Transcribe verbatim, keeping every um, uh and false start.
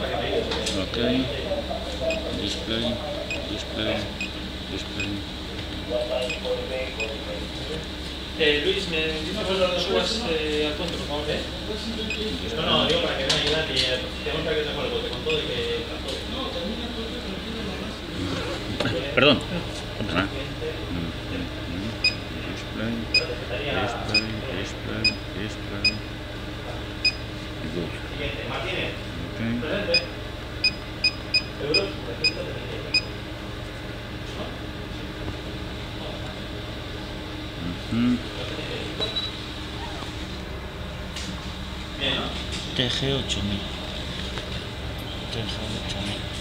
Ok. Display, display, display. Eh, Luis, ¿me dices que lo subas eh, al punto, por favor? ¿Eh? No, no, digo para que me ayuden y tenemos para que tenemos el bote con todo y que... Perdón. Display, display, display, display, display. Good. Siguiente, Martínez. Okay. Presente. Euros. Mm. Bien, ¿no? T G ocho mil. T G ocho mil.